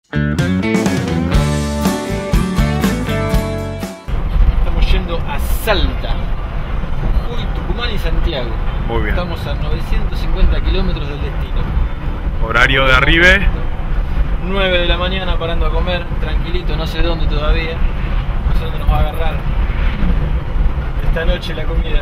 Estamos yendo a Salta, Jujuy, Tucumán y Santiago. Muy bien. Estamos a 950 kilómetros del destino. Horario de arribe. 9 de la mañana parando a comer, tranquilito, no sé dónde todavía. No sé dónde nos va a agarrar esta noche la comida.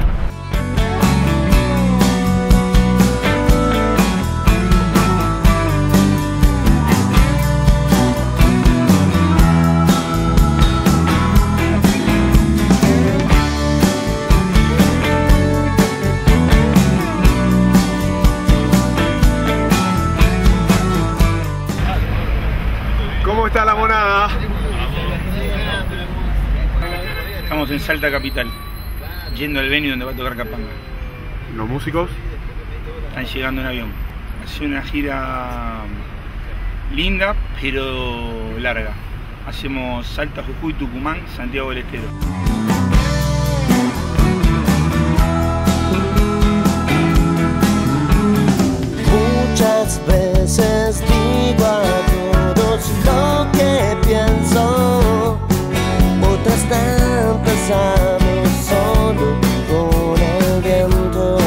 ¿Cómo está la monada? Estamos en Salta capital, yendo al venue donde va a tocar Capanga. ¿Los músicos? Están llegando en avión. Hace una gira linda, pero larga. Hacemos Salta, Jujuy, Tucumán, Santiago del Estero. Muchas veces digo a todos lo que pienso, otras tantas hablo solo con el viento.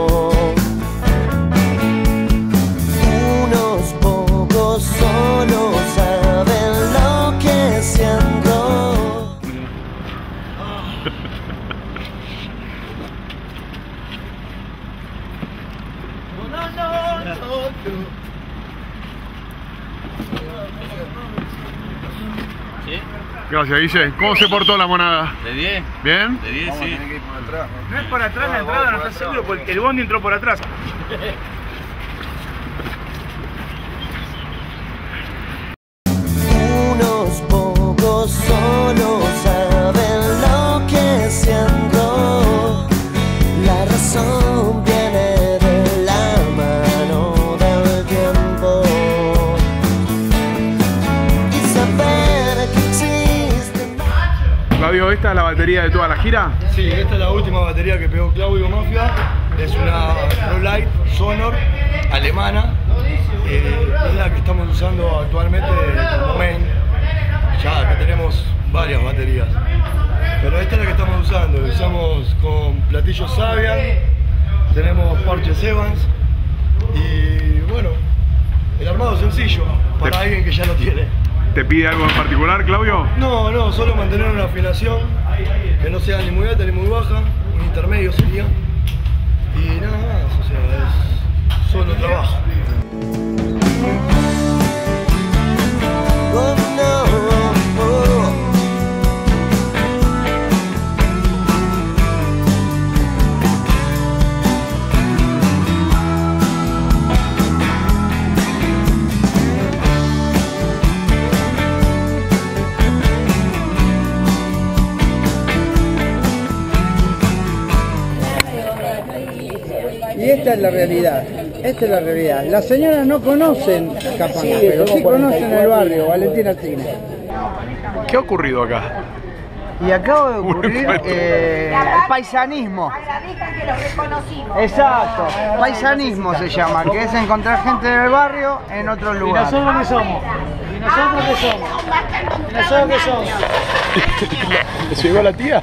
Unos pocos solo saben lo que siento. Gracias, Guille. ¿Cómo se portó la monada? ¿De 10? ¿Bien? De 10, sí. No es por atrás la entrada, no estás seguro, porque el bondi entró por atrás. Unos pocos solo saben lo que siento. La razón viene de la mano del tiempo. Y saber que existe más. Claudio, ¿esta es la batería de toda la gira? Sí, esta es la última batería que pegó Claudio Mafia. Es una Rollite Sonor alemana. Es la que estamos usando actualmente como main. Ya que tenemos varias baterías. Pero esta es la que estamos usando. Usamos con platillos Sabian. Tenemos parches Evans. Y bueno, el armado sencillo para alguien que ya lo tiene. ¿Te pide algo en particular, Claudio? No, no, solo mantener una afinación que no sea ni muy alta ni muy baja, un intermedio sería. Y nada más, o sea, es solo trabajo. Oh, no, oh. Y esta es la realidad, esta es la realidad. Las señoras no conocen Capanga, pero sí conocen el barrio, Valentina Cine. ¿Qué ha ocurrido acá? Y acaba de ocurrir paisanismo. Que lo reconocimos. Exacto, paisanismo se llama, que es encontrar gente del barrio en otro lugar. ¿Y nosotros qué somos? ¿Y nosotros qué somos? ¿Y nosotros qué somos? ¿Llegó la tía?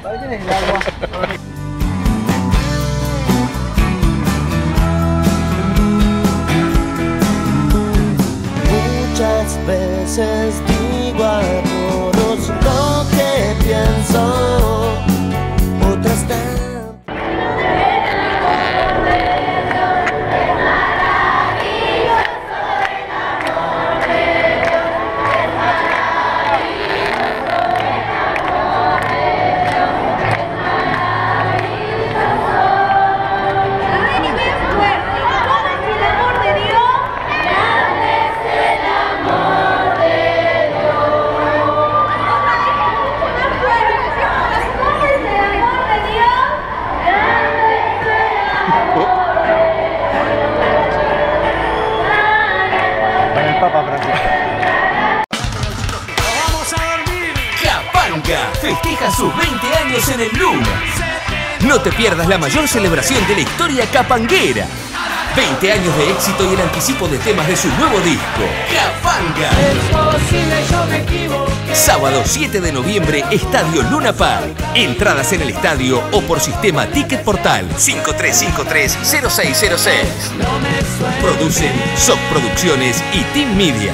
Muchas veces digo a todos lo que pienso, otras tantas. Festeja sus 20 años en el Luna. No te pierdas la mayor celebración de la historia capanguera. 20 años de éxito y el anticipo de temas de su nuevo disco, Capanga. Es posible Sábado 7 de noviembre, Estadio Luna Park. Entradas en el estadio o por sistema Ticket Portal 5353-0606. Producen SOC Producciones y Team Media.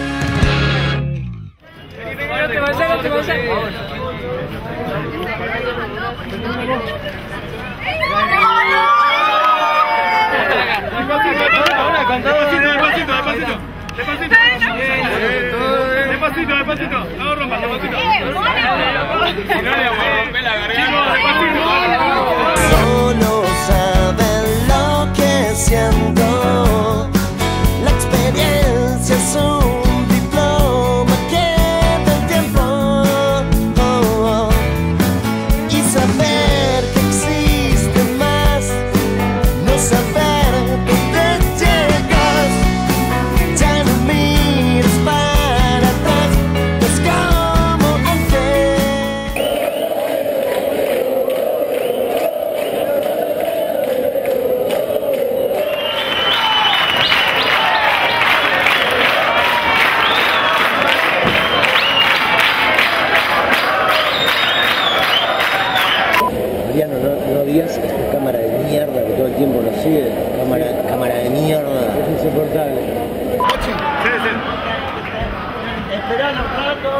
Despacito, no rompas, despacito. Solo saben lo que siento. La experiencia es un diploma que del tiempo. Y saber que existe más, no saber dónde llegas. Ya no mires para atrás, es como antes. Mariano, no digas esta cámara de mierda que todo el tiempo nos sigue. Cámara de mierda. Es insoportable. Esperá un rato.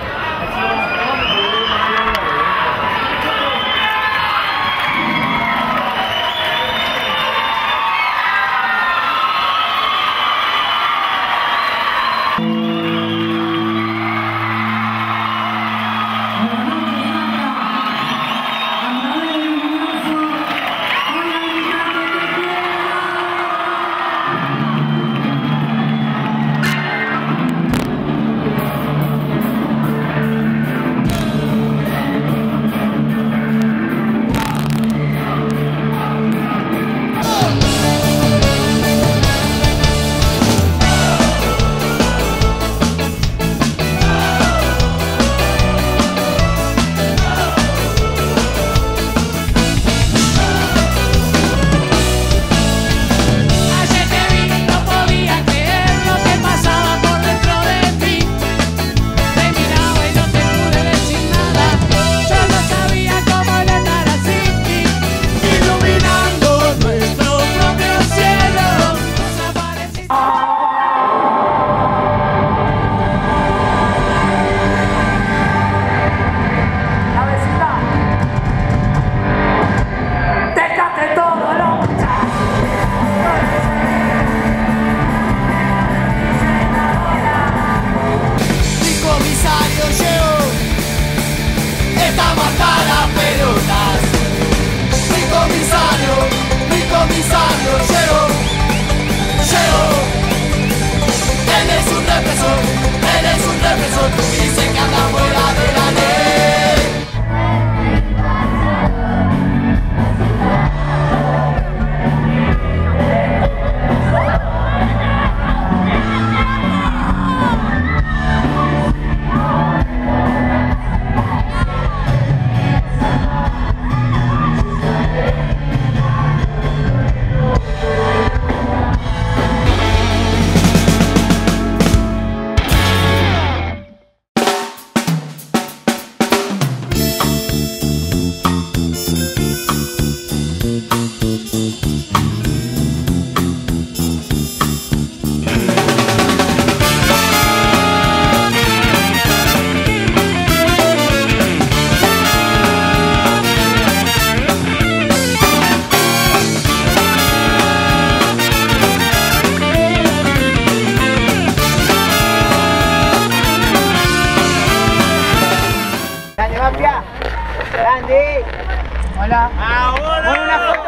Grande. Hola. Ahora. Una foto.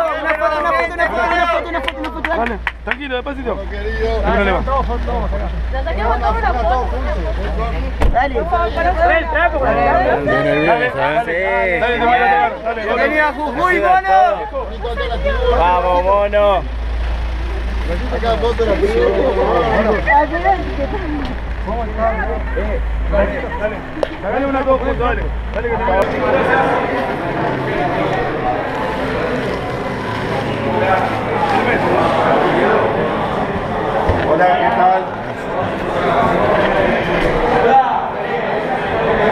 Vale, tranquilo, despacito. Querido. No hay problema. ¿La sacamos todos una foto? Dale. Dale. Bienvenido a Jujuy, mono. Vamos, mono. Acá foto la Dale. Dale una dos juntos, dale. Dale que te va. Hola, ¿qué tal?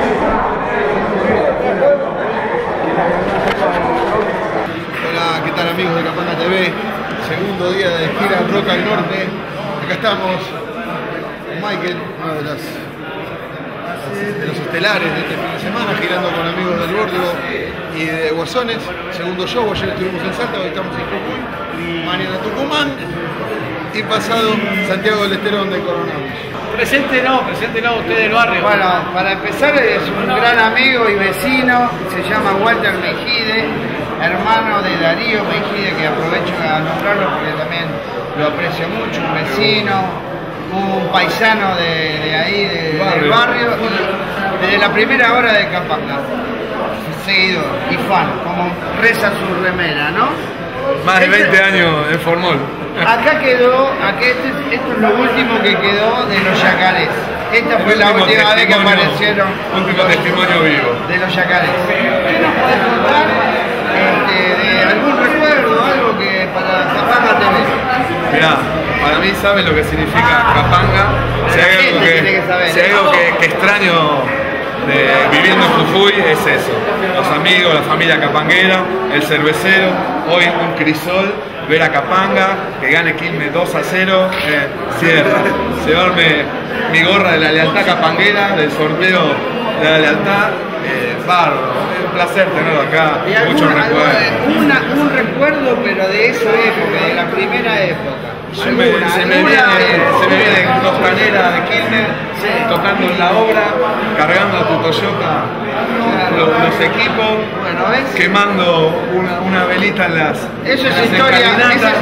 estamos con Michael, uno de los estelares de este fin de semana, girando con amigos del Bórdigo y de Guasones. Segundo show, ayer estuvimos en Salta, hoy estamos en Jujuy, mañana Tucumán y pasado Santiago del Estero, donde coronamos. Preséntenos usted del barrio. Bueno, para empezar es un gran amigo y vecino, se llama Walter Mejide, hermano de Darío Mejide, que aprovecho a nombrarlo porque también lo aprecio mucho, un vecino, un paisano de ahí, del barrio, y desde la primera hora de Capanga, seguidor y fan, como reza su remera, ¿no? Más de 20 años en Formol. Acá quedó, esto es lo último que quedó de los yacarés. Esta fue la última vez que aparecieron. Último testimonio vivo. De los yacarés. ¿Qué nos podés contar de algún recuerdo, algo que para Capanga tenés? Mirá, para mí saben lo que significa Capanga. Si hay algo que extraño viviendo en Jujuy es eso. Los amigos, la familia capanguera, el cervecero, hoy un crisol, ver a Capanga, que gane Quilmes 2-0, cierra. Llevarme mi gorra de la lealtad capanguera, del sorteo de la lealtad, bárbaro. Es un placer tenerlo acá, muchos recuerdos. Un recuerdo, pero de esa época, de la primera época. Se me viene Costanera de Quilmes, tocando en la obra, cargando a tu Toyota los equipos, quemando una velita en las Eso es historia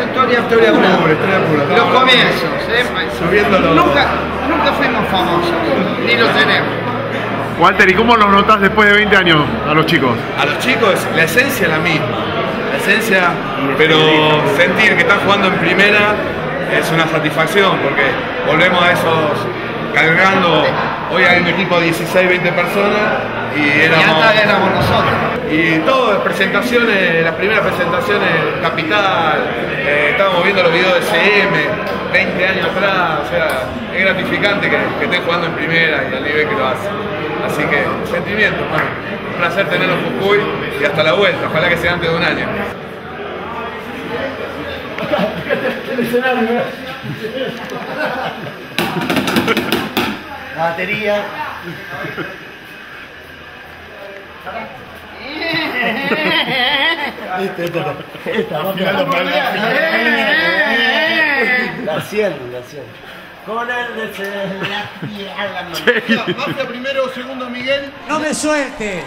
pura. Los comienzos, subiéndolo. Nunca fuimos famosos, ni lo tenemos. Walter, ¿y cómo los notás después de 20 años a los chicos? A los chicos la esencia es la misma, pero sentir que están jugando en primera es una satisfacción, porque volvemos a esos cargando. Hoy hay un equipo de 16, 20 personas y éramos nosotros. Y todas las presentaciones, las primeras presentaciones Capital, estábamos viendo los videos de CM 20 años atrás, o sea, es gratificante que estén jugando en primera y al nivel que lo hacen. Así que, sentimiento, bueno, un placer tenerlos en Jujuy y hasta la vuelta, ojalá que sea antes de un año. La batería. La haciendo. Con el deseo de la tierra. Mafia primero, segundo Miguel. No me sueltes.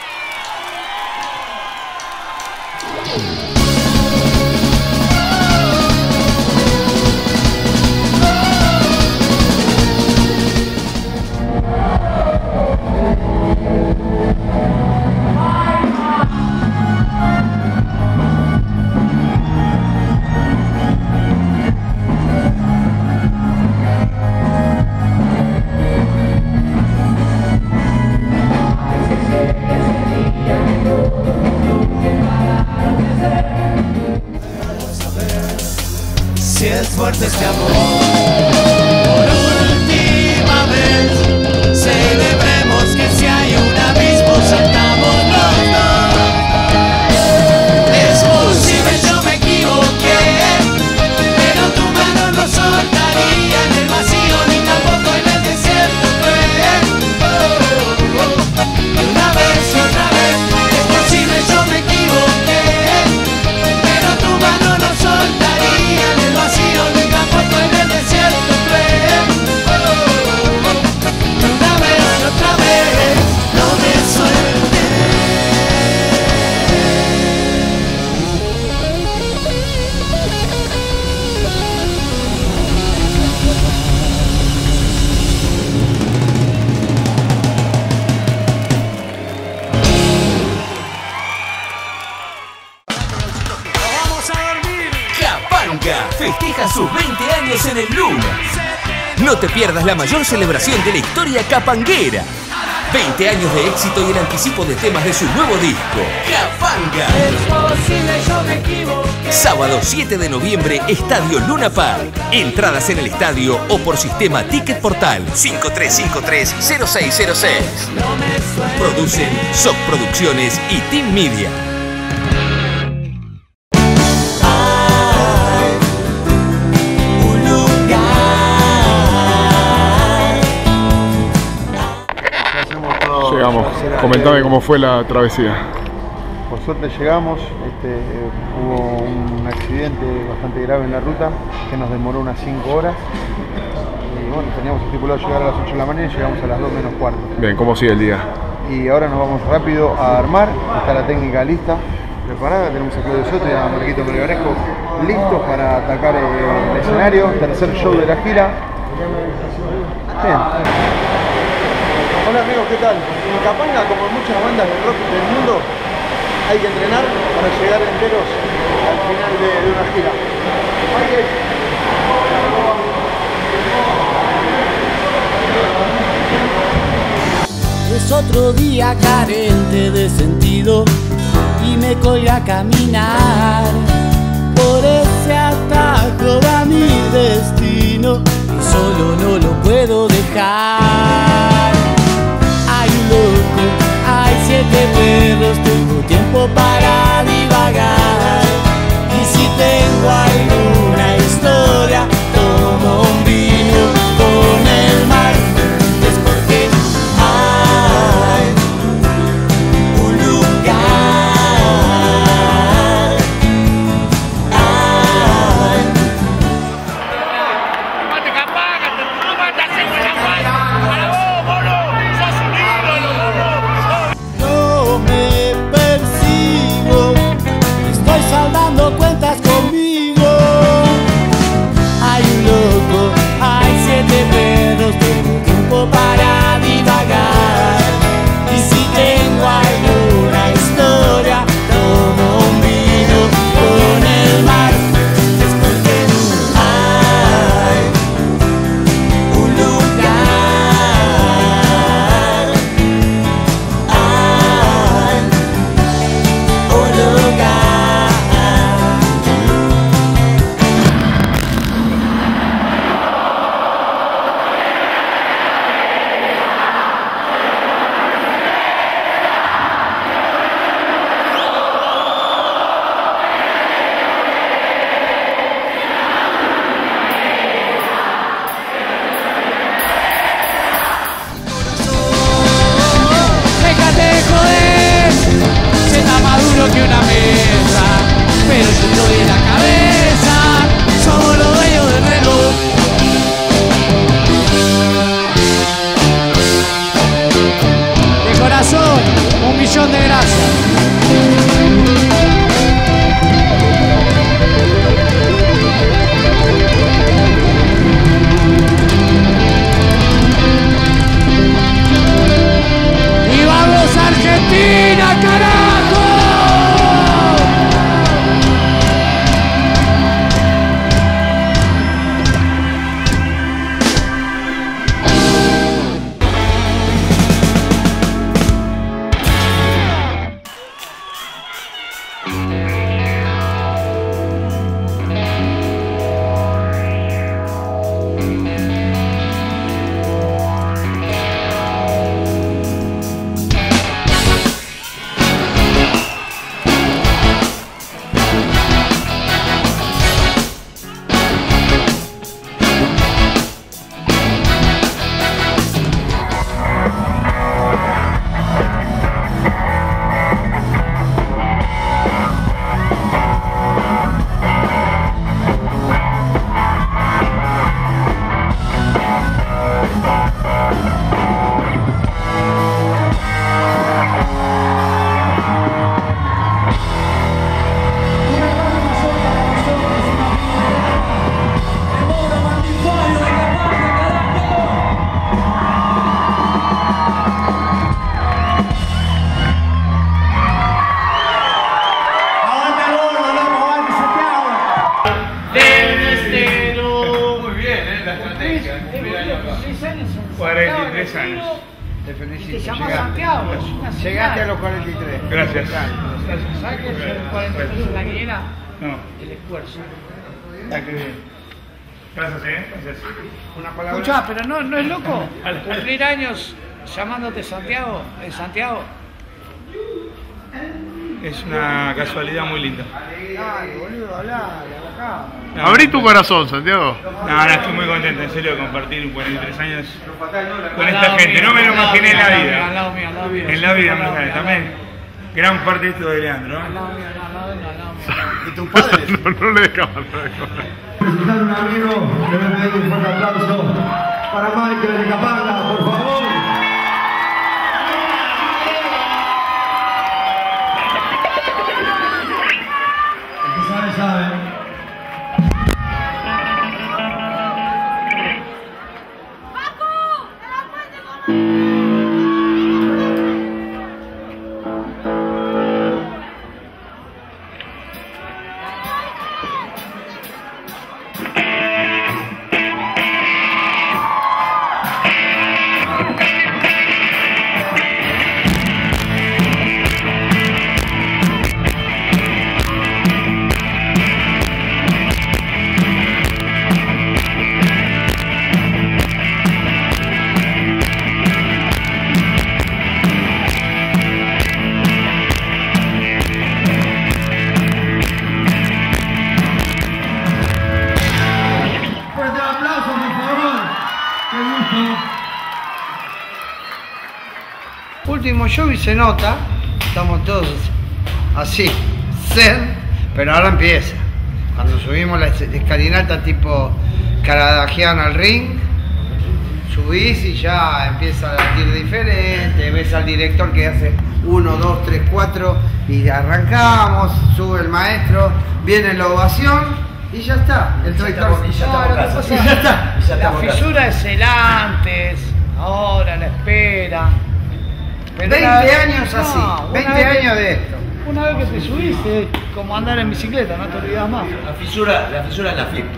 Si es fuerte este amor, por última vez, celebremos que si hay un abismo saltamos los dos. Es posible yo me equivoqué, pero tu mano no soltaría en el vacío ni tampoco en el desierto cruel. Y una vez y otra vez, es posible yo me equivoqué, pero tu mano no soltaría en el vacío ni tampoco en el desierto cruel. Y una vez y otra vez, no me sueltes. Capanga festeja sus 20 años en el Luna. No te pierdas la mayor celebración de la historia capanguera. 20 años de éxito y el anticipo de temas de su nuevo disco, Capanga. Sábado 7 de noviembre, Estadio Luna Park. Entradas en el estadio o por sistema Ticket Portal 5353-0606. Producen SOC Producciones y Team Media. Un lugar llegamos. Comentame cómo fue la travesía. Por suerte llegamos, hubo un accidente bastante grave en la ruta que nos demoró unas 5 horas. Y bueno, teníamos estipulado llegar a las 8 de la mañana y llegamos a las 2 menos cuarto. Bien, ¿cómo sigue el día? Y ahora nos vamos rápido a armar, está la técnica lista, preparada, tenemos a Claudio Soto y a Marquito Melgarejo listos para atacar el escenario, tercer show de la gira. Bien. Hola amigos, ¿qué tal? En Capanga, como en muchas bandas de rock del mundo, hay que entrenar para llegar enteros al final de una gira. Es otro día carente de sentido y me colgué a caminar por ese atajo a mi destino y solo no lo puedo dejar. Hay un loco, hay 7 perros, tengo tiempo para divagar y si tengo alguna historia tomo un vino con el mar. Es porque hay un lugar, no me persigo, estoy saldando cuentas conmigo. Hay un loco, hay 7 perros, tengo tiempo para divagar y si tengo alguna historia tomo un vino con el mar. Es porque hay un lugar, hay un lugar. Déjate de joder, se está más duro que una mesa, pero yo estoy en la cabeza, somos los dueños del reloj. De corazón, 1.000.000 de gracias. ¡Y vamos Argentina, carajo! Muy bien, la estrategia. 43 años. Te felicito. Te llamas llegaste. Santiago. Llegaste a los 43. Gracias. ¿Sabes qué es el 43 en la quiniela? No. El esfuerzo. Ah, qué bien. Gracias, gracias. Una palabra. Escuchá, pero no es loco cumplir años llamándote Santiago, en Santiago. Es una casualidad muy linda. Dale, boludo, hablá, acá. Abrí tu corazón, Santiago. No, estoy muy contento, en serio, de compartir 43 años con esta gente. No me lo imaginé en la vida. Al lado mío. En la vida, también. Gran parte de esto de Leandro, ¿no? ¿Y tus padres? No le dejamos. Presentar un amigo, le voy a pedir un fuerte aplauso para Michael de Capanga, por favor. El que sabe, sabe. Último show y se nota, estamos todos así, zen, pero ahora empieza. Cuando subimos la escalinata tipo Caradagian al ring, subís y ya empieza a latir diferente, ves al director que hace 1, 2, 3, 4 y arrancamos, sube el maestro, viene la ovación y ya está. El trayector y ya está. La fisura es el antes, ahora la espera. Pero 20 años así, 20 años de esto. Una vez que te subiste, como andar en bicicleta, no te olvidas más. La fisura es la flip.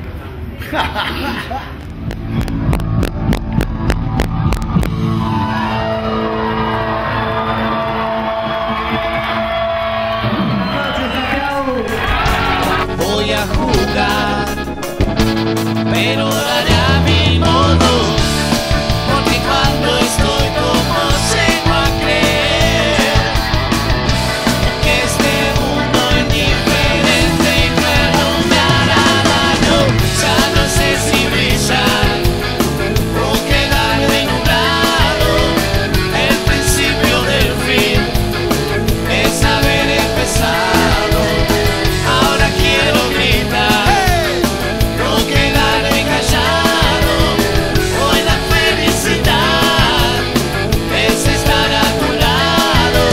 Voy a jugar, pero daré a mi modo, porque cuando estoy como llego a creer que este mundo es diferente y que no me hará daño. Ya no sé si brillar o quedarme nublado. El principio del fin es haber empezado. Ahora quiero gritar, no quedarme callado. Hoy la felicidad es estar a tu lado.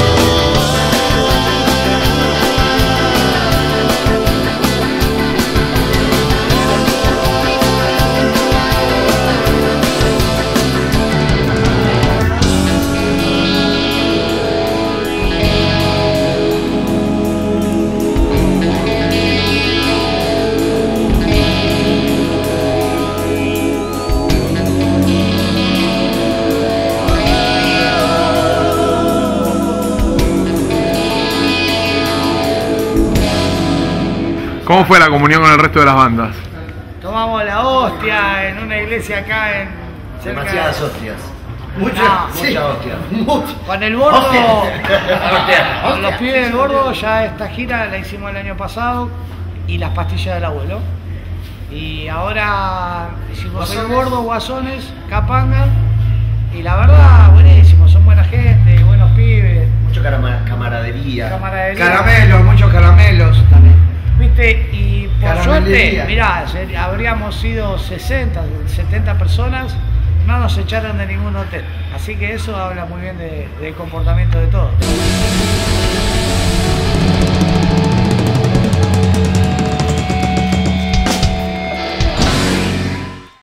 ¿Cómo fue la comunión con el resto de las bandas? Tomamos la hostia en una iglesia acá en... cerca Demasiadas de- hostias. Sí. Mucha hostia. Con el Bordo, Hostia. con los pibes del Bordo, ya esta gira la hicimos el año pasado y las pastillas del abuelo. Y ahora hicimos el Bordo, Guasones, Capanga y la verdad, buenísimo, son buena gente, buenos pibes. Mucho camaradería. Caramelos, muchos caramelos también. ¿Viste? Y por Caramelería. suerte, mirá, habríamos sido 60, 70 personas, no nos echaron de ningún hotel. Así que eso habla muy bien del comportamiento de todos.